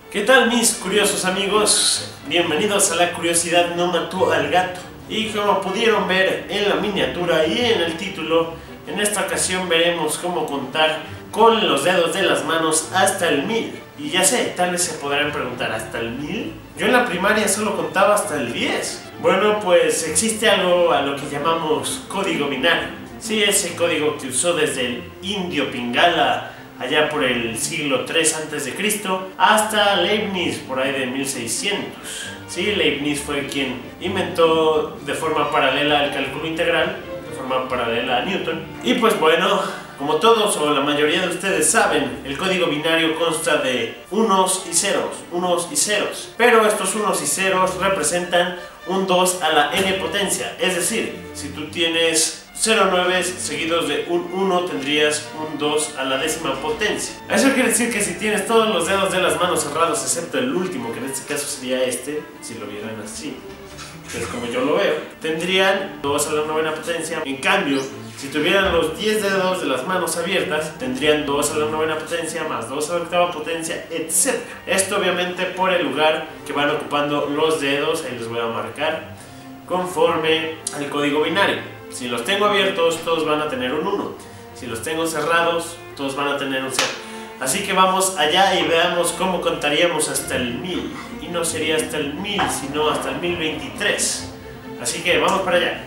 ¿Qué tal mis curiosos amigos? Bienvenidos a La Curiosidad No Mató al Gato. Y como pudieron ver en la miniatura y en el título, en esta ocasión veremos cómo contar con los dedos de las manos hasta el 1000. Y ya sé, tal vez se podrán preguntar, ¿hasta el 1000? Yo en la primaria solo contaba hasta el 10. Bueno, pues existe algo a lo que llamamos código binario. Sí, ese código que usó desde el indio Pingala allá por el siglo III a.C. hasta Leibniz por ahí de 1600. Sí, Leibniz fue quien inventó de forma paralela el cálculo integral, de forma paralela a Newton. Y pues bueno, como todos o la mayoría de ustedes saben, el código binario consta de unos y ceros, pero estos unos y ceros representan un 2 a la n potencia, es decir, si tú tienes 0 9 seguidos de un 1 tendrías un 2 a la décima potencia. Eso quiere decir que si tienes todos los dedos de las manos cerrados excepto el último, que en este caso sería este, si lo vieran así, que es como yo lo veo, tendrían 2 a la novena potencia. En cambio, si tuvieran los 10 dedos de las manos abiertas, tendrían 2 a la novena potencia más 2 a la octava potencia, etc. Esto obviamente por el lugar que van ocupando los dedos, ahí les voy a marcar, conforme al código binario. Si los tengo abiertos, todos van a tener un 1. Si los tengo cerrados, todos van a tener un 0. Así que vamos allá y veamos cómo contaríamos hasta el 1000. Y no sería hasta el 1000, sino hasta el 1023. Así que vamos para allá.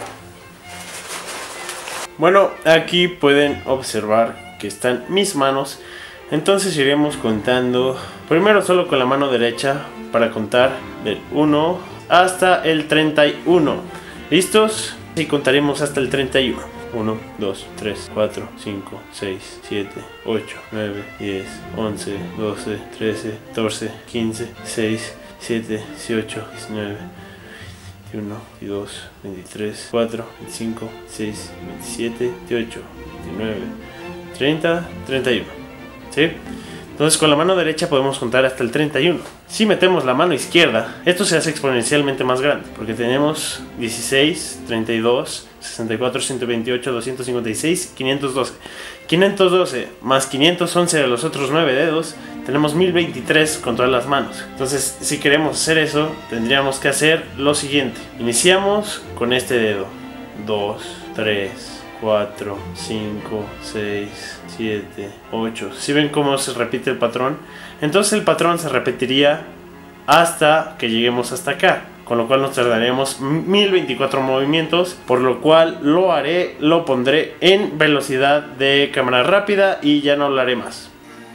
Bueno, aquí pueden observar que están mis manos. Entonces iremos contando primero solo con la mano derecha para contar del 1 hasta el 31. ¿Listos? Y contaremos hasta el 31. 1, 2, 3, 4, 5, 6, 7, 8, 9, 10, 11, 12, 13, 14, 15, 16, 17, 18, 19, 21, 22, 23, 4, 25, 6, 27, 28, 29, 30, 31. ¿Sí? Entonces con la mano derecha podemos contar hasta el 31. Si metemos la mano izquierda, esto se hace exponencialmente más grande, porque tenemos 16, 32, 64, 128, 256, 512. 512 más 511 de los otros 9 dedos, tenemos 1023 con todas las manos. Entonces, si queremos hacer eso, tendríamos que hacer lo siguiente. Iniciamos con este dedo. 2, 3, 4, 5, 6, 7, 8. ¿Sí ven cómo se repite el patrón? Entonces el patrón se repetiría hasta que lleguemos hasta acá, con lo cual nos tardaremos 1024 movimientos, por lo cual lo pondré en velocidad de cámara rápida y ya no lo haré más.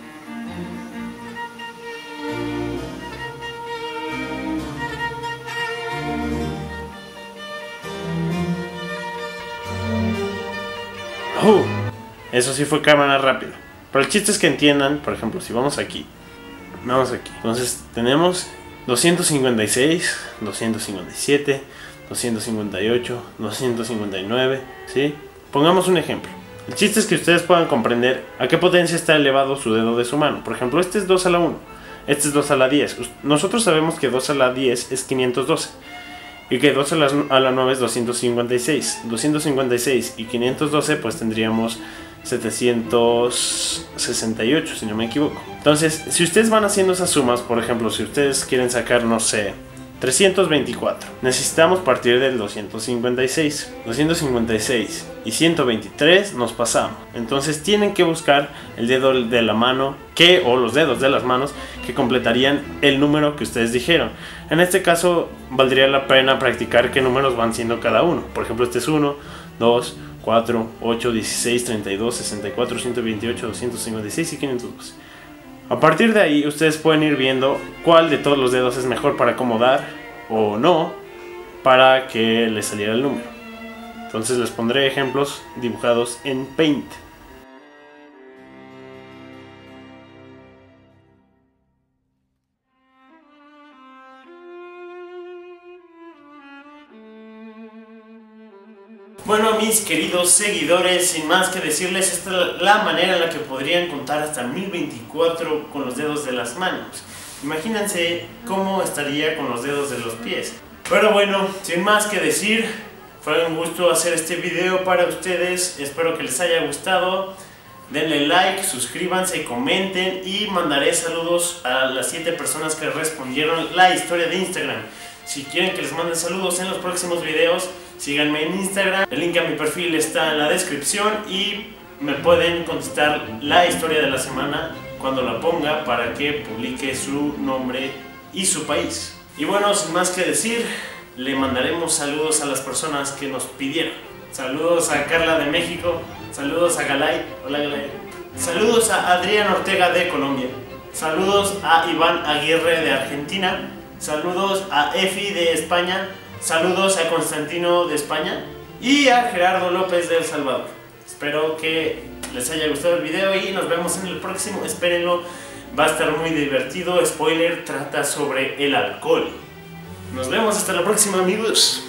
Eso sí fue cámara rápida. Pero el chiste es que entiendan, por ejemplo, si vamos aquí. Entonces tenemos 256, 257, 258, 259, ¿sí? Pongamos un ejemplo. El chiste es que ustedes puedan comprender a qué potencia está elevado su dedo de su mano. Por ejemplo, este es 2 a la 1, este es 2 a la 10. Nosotros sabemos que 2 a la 10 es 512. Y que 2 a la 9 es 256. 256 y 512 pues tendríamos 768, si no me equivoco. Entonces, si ustedes van haciendo esas sumas, por ejemplo, si ustedes quieren sacar, no sé, 324, necesitamos partir del 256. 256 y 123 nos pasamos. Entonces tienen que buscar el dedo de la mano o los dedos de las manos que completarían el número que ustedes dijeron. En este caso valdría la pena practicar qué números van siendo cada uno. Por ejemplo, este es 1, 2, 4, 8, 16, 32, 64, 128, 256 y 512. A partir de ahí ustedes pueden ir viendo cuál de todos los dedos es mejor para acomodar o no para que les saliera el número. Entonces les pondré ejemplos dibujados en Paint. Bueno, mis queridos seguidores, sin más que decirles, esta es la manera en la que podrían contar hasta 1024 con los dedos de las manos. Imagínense cómo estaría con los dedos de los pies. Pero bueno, sin más que decir, fue un gusto hacer este video para ustedes. Espero que les haya gustado. denle like, suscríbanse, comenten y mandaré saludos a las 7 personas que respondieron la historia de Instagram. Si quieren que les mande saludos en los próximos videos, síganme en Instagram. El link a mi perfil está en la descripción y me pueden contestar la historia de la semana cuando la ponga para que publique su nombre y su país. Y bueno, sin más que decir, le mandaremos saludos a las personas que nos pidieron. Saludos a Carla de México, saludos a Galay, hola Galay. Saludos a Adrián Ortega de Colombia, saludos a Iván Aguirre de Argentina, saludos a Efi de España, saludos a Constantino de España y a Gerardo López de El Salvador. Espero que les haya gustado el video y nos vemos en el próximo, espérenlo, va a estar muy divertido. Spoiler, trata sobre el alcohol. Nos vemos hasta la próxima, amigos.